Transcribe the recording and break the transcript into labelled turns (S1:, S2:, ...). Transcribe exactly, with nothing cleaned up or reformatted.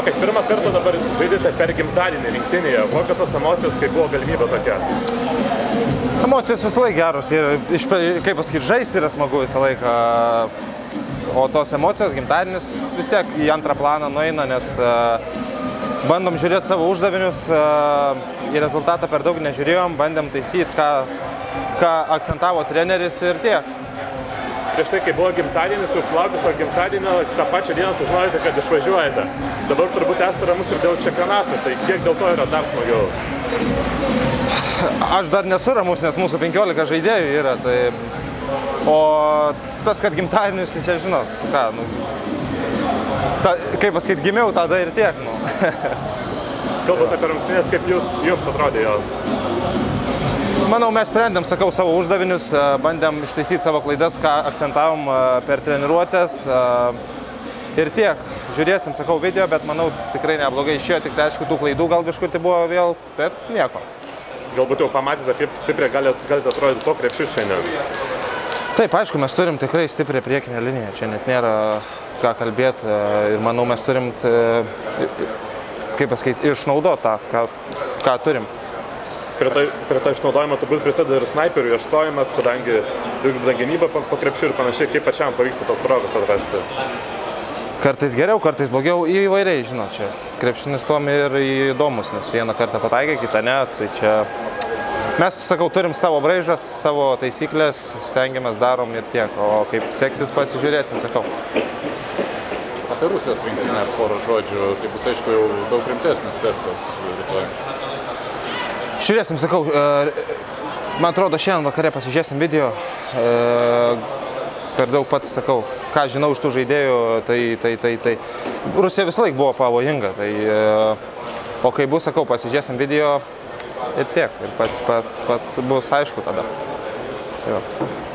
S1: Rokai, pirmą kartą dabar žaidėte per gimtadienį rinktinėje. Kokios tos emocijos, kai buvo galimybė tokia?
S2: Emocijos visą laiką geros ir, iš, kaip pasakyti, žaisti yra smagu visą laiką. O tos emocijos, gimtadienis vis tiek į antrą planą nueina, nes uh, bandom žiūrėti savo uždavinius, uh, į rezultatą per daug nežiūrėjom, bandėm taisyti, ką, ką akcentavo treneris ir tiek.
S1: Prieš tai, kai buvo gimtadienis, jūs laukite to gimtadienio, tą pačią dieną sužinojote, kad išvažiuojate. Dabar turbūt esate ramus ir dėl čempionato, tai kiek dėl to yra dar smagiau?
S2: Aš dar nesu ramus, nes mūsų penkiolika žaidėjų yra, tai... O tas, kad gimtadienis, tai čia žinot, ką, nu... Ta, kaip pasakyti, gimiau tada ir tiek, nu.
S1: Kalbate apie rungtynes, kaip jūs, jums atrodė jos?
S2: Manau, mes sprendėm, sakau, savo uždavinius, bandėm ištaisyti savo klaidas, ką akcentavom per treniruotės ir tiek. Žiūrėsim, sakau, video, bet manau, tikrai neblogai išėjo, tik tai aišku, tų klaidų gal biškutį buvo vėl, bet nieko.
S1: Galbūt jau pamatėte, kaip stipriai galite, galite atrodyti to krepšius šiandien?
S2: Taip, aišku, mes turim tikrai stiprią priekinę liniją, čia net nėra ką kalbėti ir manau, mes turim, kaip pasakyti, išnaudoti tą, ką, ką turim.
S1: Prie to, prie to išnaudojimo turbūt prisideda ir snaiperių ieškojimas, kadangi dvigubą gynybą po krepšių ir panašiai, kaip pačiam pavyksta tos progos atrasti?
S2: Kartais geriau, kartais blogiau, įvairiai, žinot, čia krepšinis tuom ir įdomus, nes vieną kartą pataikai, kitą ne, tai čia mes, sakau, turim savo braižas, savo taisyklės, stengiamės, darom ir tiek, o kaip seksis pasižiūrėsim, sakau.
S3: Apie Rusijos rinktinę porą žodžių, tai bus aišku jau daug rimtesnis testas rytoj.
S2: Žiūrėsim, sakau, man atrodo, šiandien vakare pasižiūrėsim video, per daug pats sakau, ką žinau iš tų žaidėjų, tai, tai, tai, tai Rusija visą laik buvo pavojinga, tai, o kai bus, sakau, pasižiūrėsim video ir tiek, ir pas, pas, pas bus aišku tada. Tai va.